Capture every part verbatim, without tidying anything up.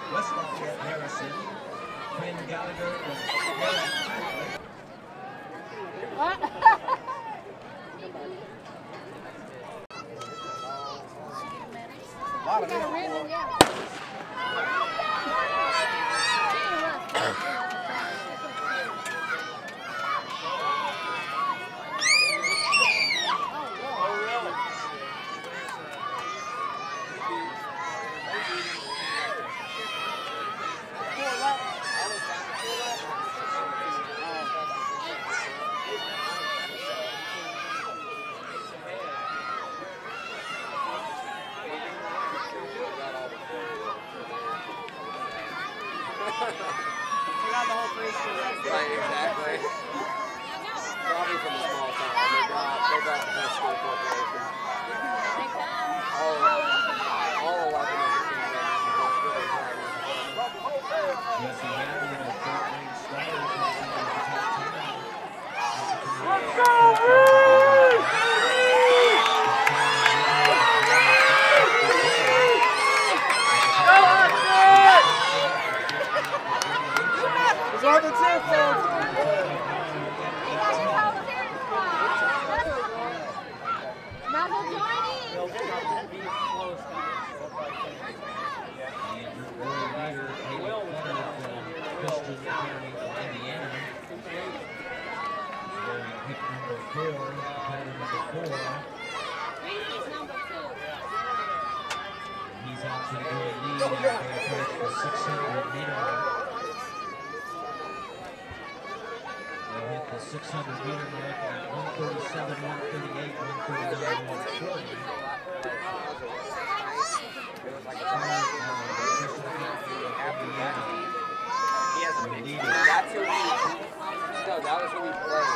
West Lafayette Harrison, Quinn Gallagher, and What? a lot of Forgot the whole three school. Right, exactly. Probably from a small town. They brought, they brought the whole school corporation. All, all eleven of the teams that have the whole school corporation. Yes, he had been a third-ranked starter comes into the top ten. Let's go! Are the two fans? Might as well join in. Christian Academy from Indiana. Pick number four, pattern number four. He's out to the early lead after they approach the six hundred meter. Hit the six hundred meter mark at one thirty-seven, one thirty-eight, one thirty-nine, one forty. He has a big lead. That's who we, no, that was who we played.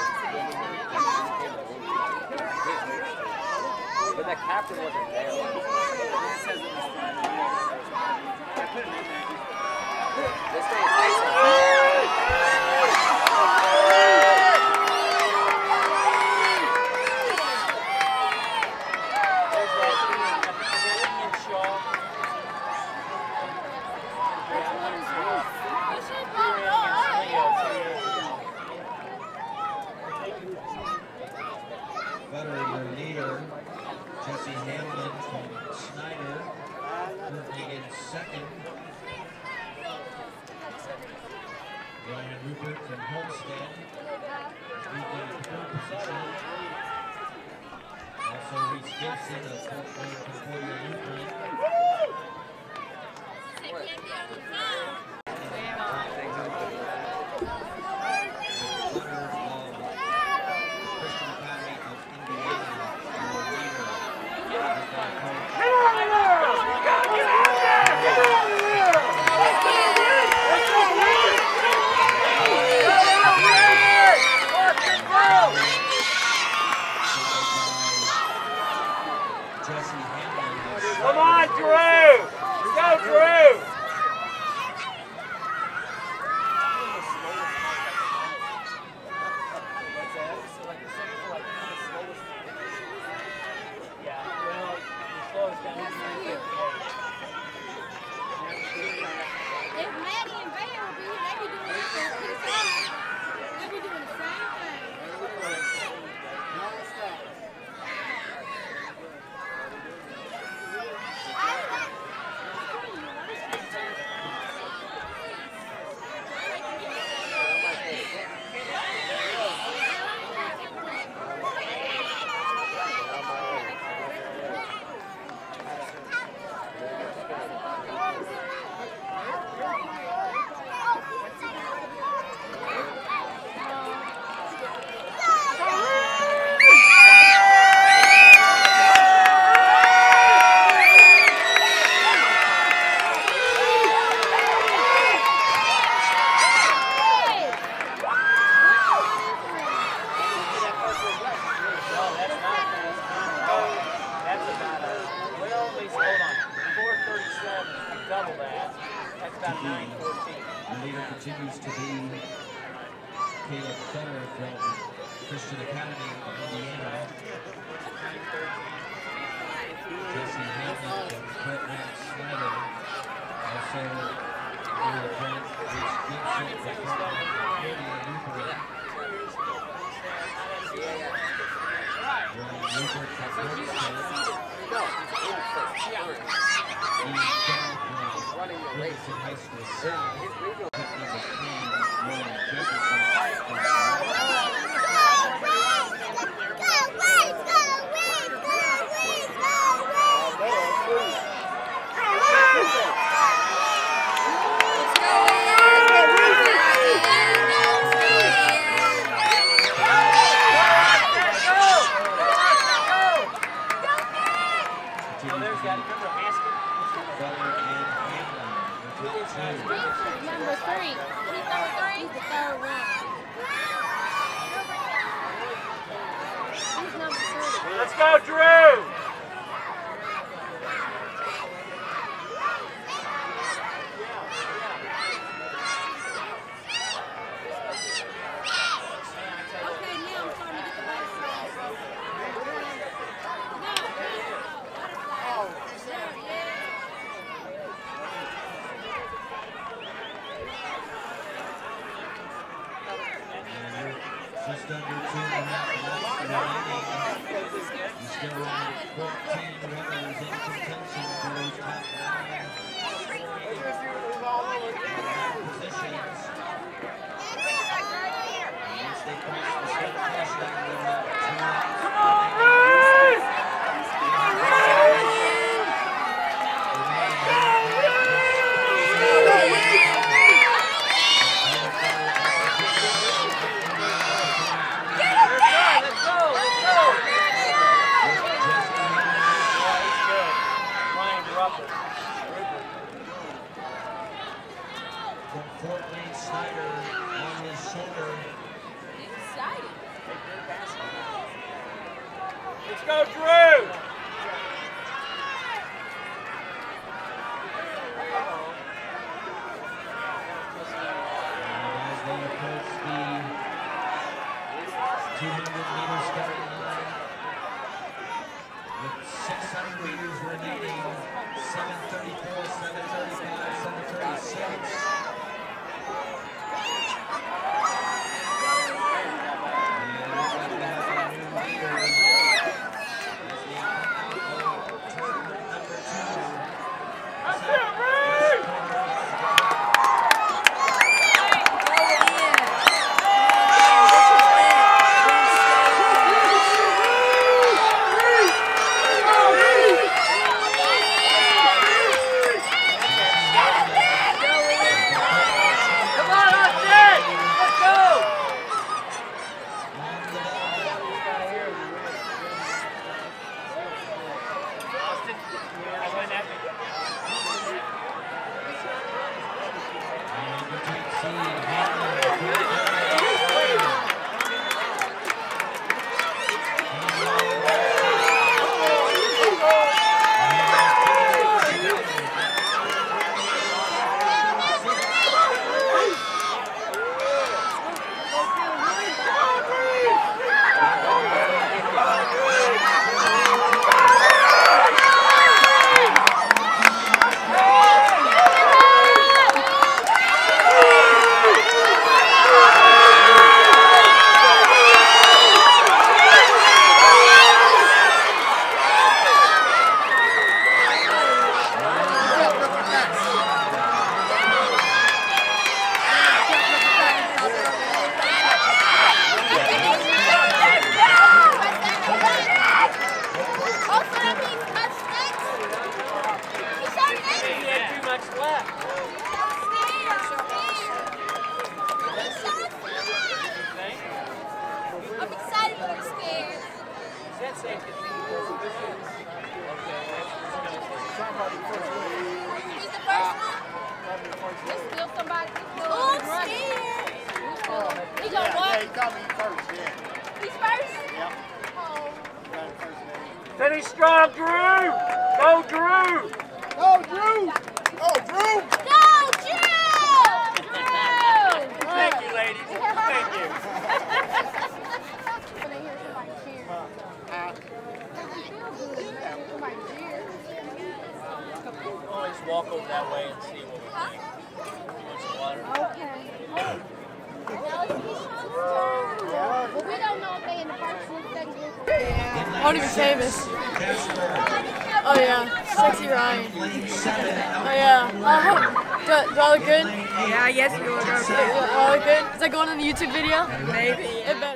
But the captain wasn't there. This day is Tyson. Veteran leader, Jesse Hamlin from Snyder, currently in second. Ryan Rupert from Homestead, moving in third position. Also Reese Gibson of Fort Wayne Concordia Lutheran. Come on, Drew! Go, Drew! double that. That's about nine fourteen. The leader continues to be Caleb Fetter from Christian Academy of Indiana. Jesse Hamlin from Fort Wayne Snyder. Also running the race in high school. His regional Number three. He's number three? He's the third one. He's number three. Let's go, Drew! Okay, now I'm starting to get the butterflies. No, butterflies. There, yeah. Just under two and a half minutes remaining. You still have fourteen runners in contention for those top nine positions. Once they cross the start finish line, they'll have two laps. Come on, Bruce! From Fort Wayne Snyder on his shoulder. Excited. Let's go, Drew! And as they approach the two hundred meter starting line, with six hundred meters remaining, seven thirty-four, seven thirty-five, seven thirty-six. Finish strong, Drew! Go, Drew! Go, Drew! Go, Drew! Go, Drew! Drew! Thank you, ladies. Thank you. When they hear somebody cheer. Somebody cheer. Always walk over that way and see what we think. Now it's Sean's turn. Well, we don't know if they in the first and second group. I don't even say this. Oh yeah, sexy Ryan. Oh yeah. Uh, do, do I look good? Yeah, I guess you look okay. Do I look good? Is that going on the YouTube video? Maybe. It better.